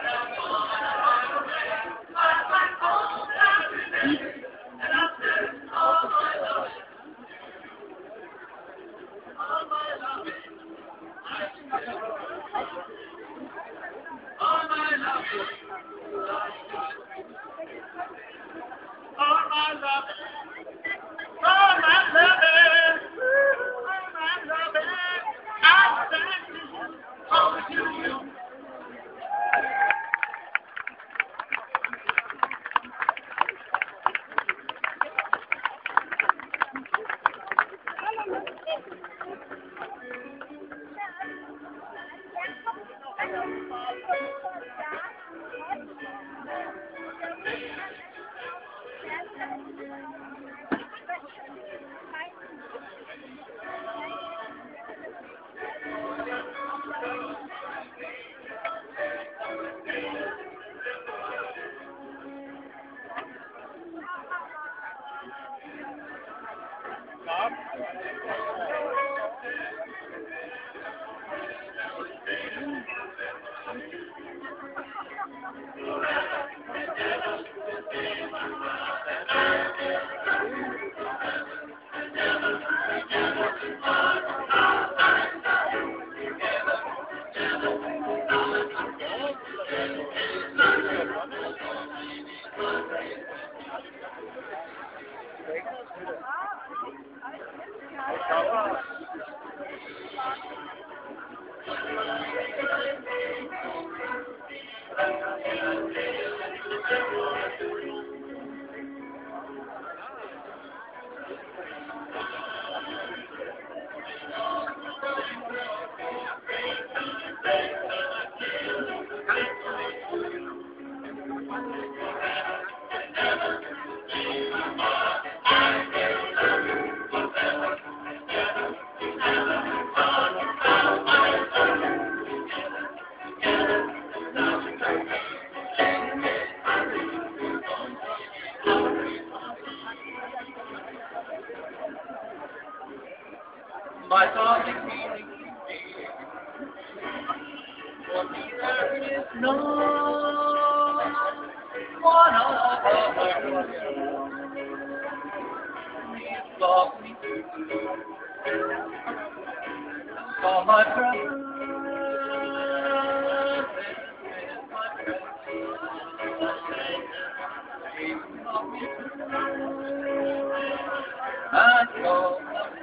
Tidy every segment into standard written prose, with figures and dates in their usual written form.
My darling, for me there is no one other. Please love me for my brother. Please love me and go.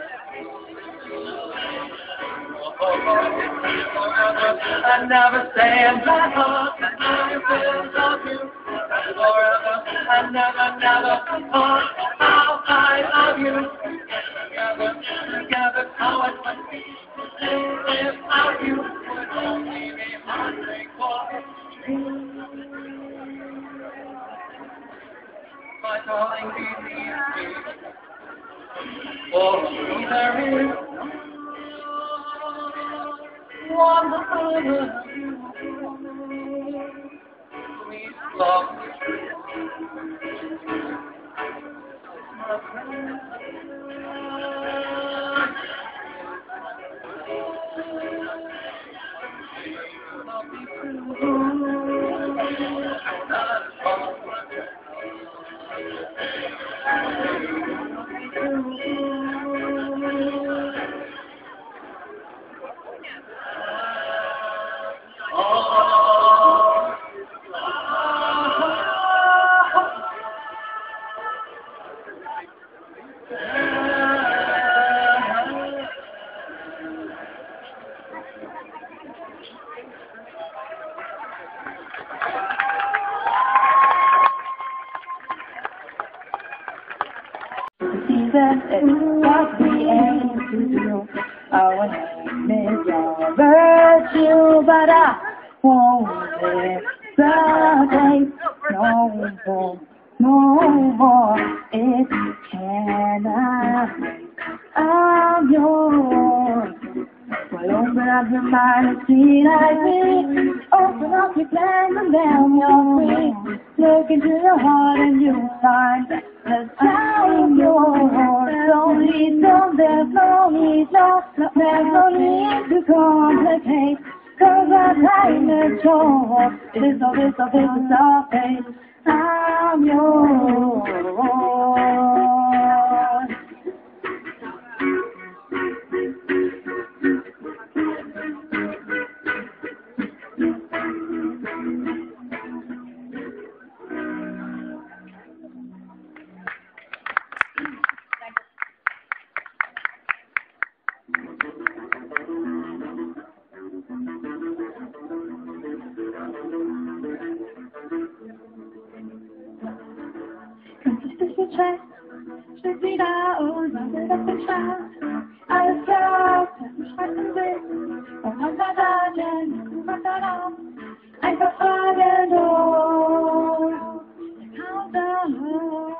I never say I'm not hurt, I will love you forever. I never thought how I love you. Together, how I would be without you would only be heartbreak for me. My darling, believe me, for me there is wonderful. Please love me. My friend. Love me what we aim to do. Our name is our virtue, but I won't hesitate no more. It cannot be. I'm yours. Well, open up your mind and see like me. Open up your plans and then you're free. Look into your heart and you'll find the time yours. There's no need to complicate. 'cause I'm lying at yours. This all fake. I'm yours. Steht wieder und man will auf den Start. Alles klar, das schreiben will. Und was war da denn? Was war da? Einfach fragen durch. Der Countdown.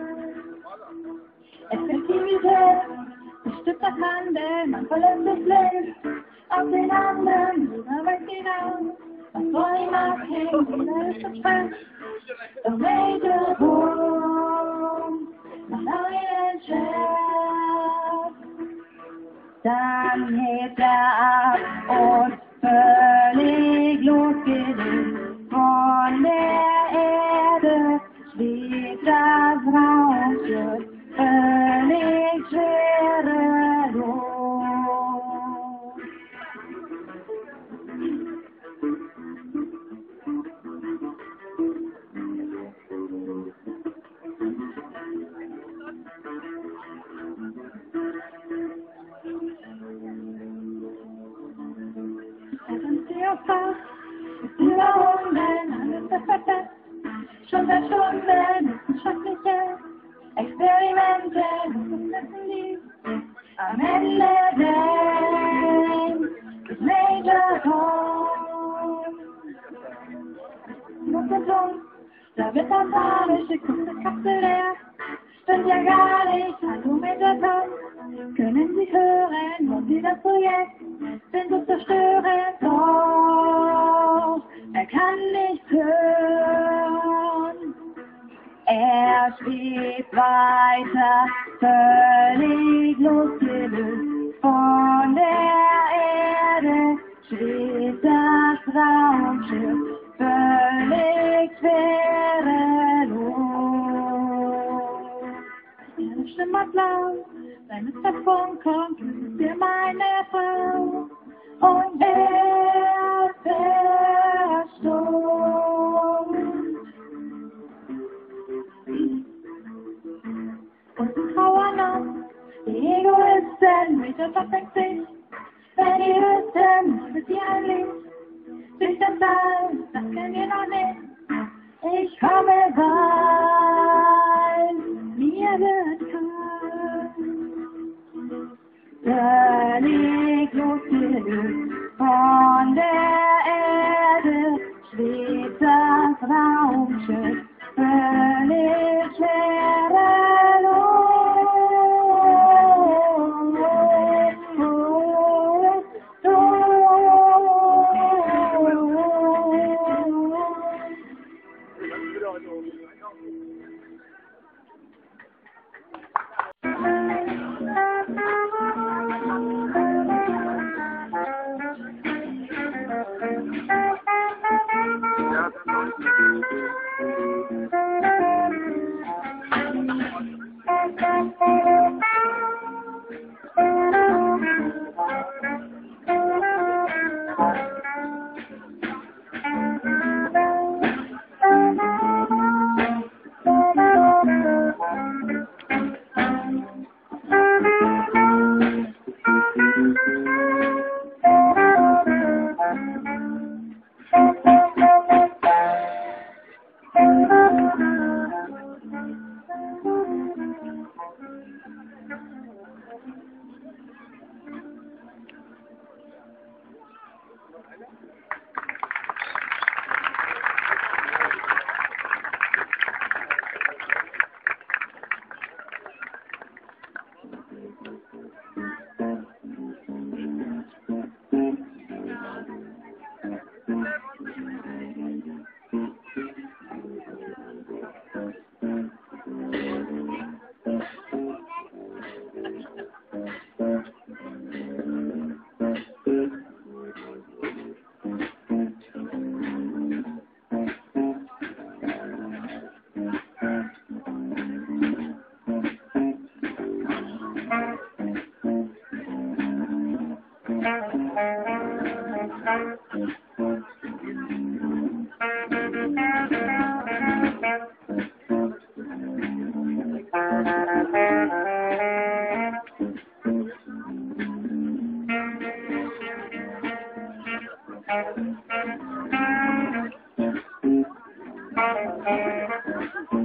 Effektivität, bestimmt das Handeln. Man verlässt das Licht auf den anderen. Jeder weiß genau, was vor ihm abhängt. Jeder ist verspannt. Doch welche Wurm nach einem Chef. Dann hebt ab und völlig losgelöst von der Erde schwebt das Raumschiff völlig schwerelos. Überrunden, alles verfettet, schon seit Stunden wissenschaftliche Experimente, wissen die am Ende des Major Tom. Da wird das arische Kapsel leer, stimmt ja gar nicht, hallo Major Tom. Können Sie hören, wollen Sie das Projekt, sind so zerstörend, doch er kann nicht hören. Er schwebt weiter, völlig losgelöst von der Erde, schwebt das Raumschiff völlig schwerelos. Ihre Stimme blau, wenn es davon kommt, küsst ihr meine Frau. Und er verstummt. Und sie trauern noch, die Egoisten, mit der Job denkt sich, wenn die wüssten, dass sie ein Lied, sich das Tal, das kennen wir noch nicht. Ich komme bald, mir wird kalt. Völlig losgelöst von der Erde schwebt das Raumschiff völlig schwerelos.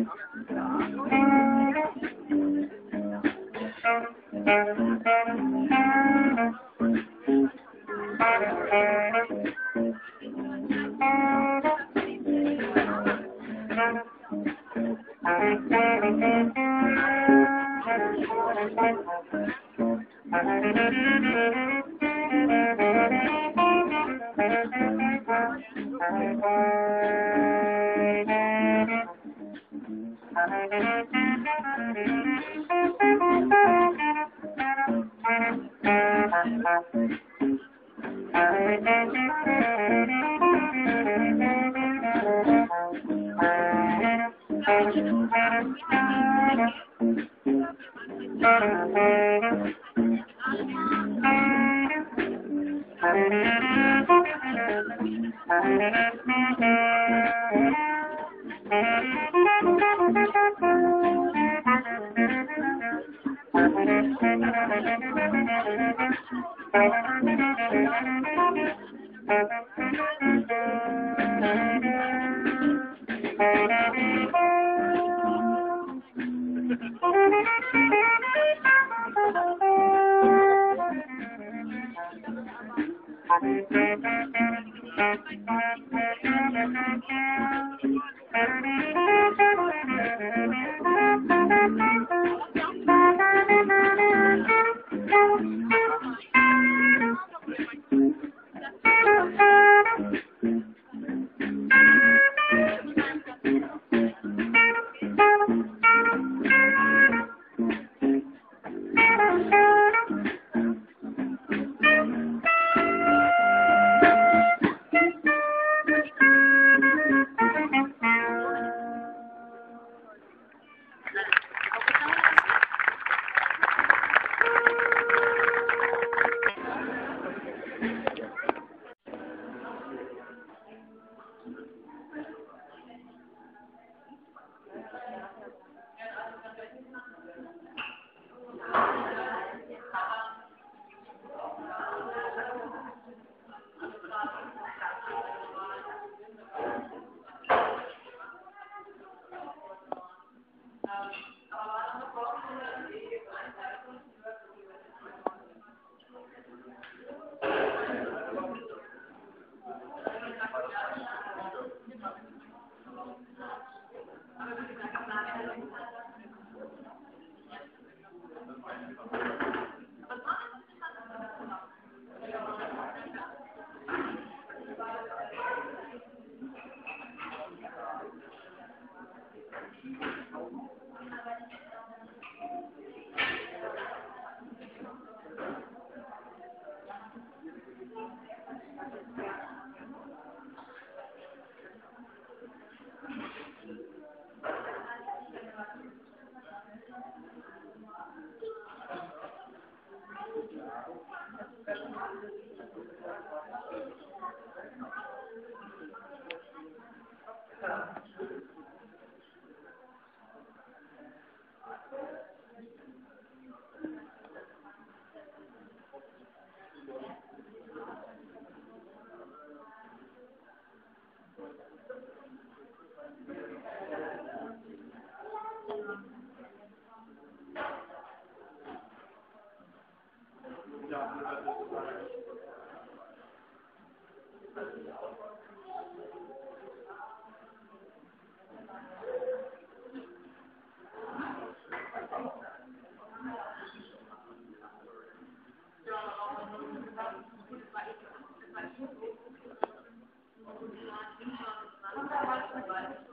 Thank you.